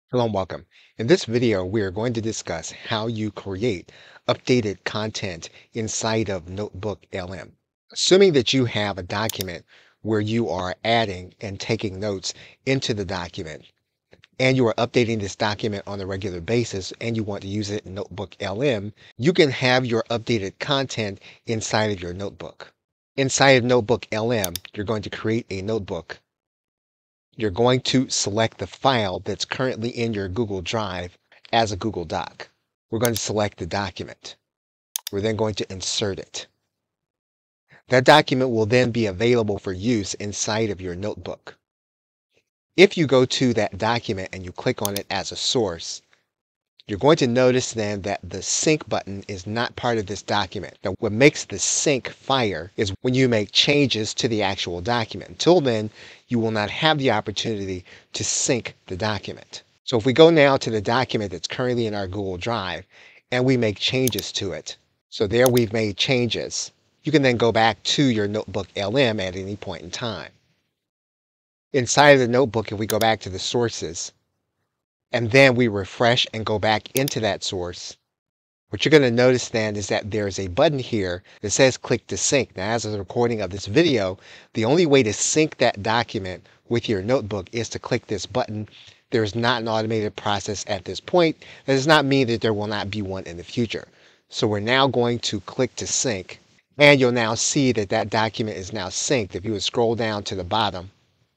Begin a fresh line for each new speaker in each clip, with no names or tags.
Hello and welcome. In this video, we are going to discuss how you create updated content inside of NotebookLM. Assuming that you have a document where you are adding and taking notes into the document, and you are updating this document on a regular basis, and you want to use it in NotebookLM, you can have your updated content inside of your notebook. Inside of NotebookLM, you're going to create a notebook. You're going to select the file that's currently in your Google Drive as a Google Doc. We're going to select the document. We're then going to insert it. That document will then be available for use inside of your notebook. If you go to that document and you click on it as a source, you're going to notice then that the sync button is not part of this document. Now, what makes the sync fire is when you make changes to the actual document. Until then, you will not have the opportunity to sync the document. So if we go now to the document that's currently in our Google Drive and we make changes to it. So there we've made changes. You can then go back to your NotebookLM at any point in time. Inside of the notebook, if we go back to the sources, and then we refresh and go back into that source, what you're going to notice then is that there's a button here that says click to sync. Now, as of the recording of this video, the only way to sync that document with your notebook is to click this button. There's not an automated process at this point. That does not mean that there will not be one in the future. So we're now going to click to sync, and you'll now see that that document is now synced. If you would scroll down to the bottom,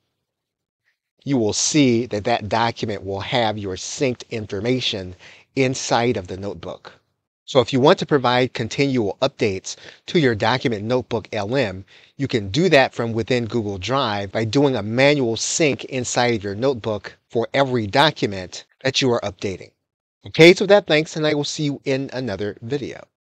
you will see that that document will have your synced information inside of the notebook. So if you want to provide continual updates to your document NotebookLM, you can do that from within Google Drive by doing a manual sync inside of your notebook for every document that you are updating. Okay, so with that, thanks, and I will see you in another video.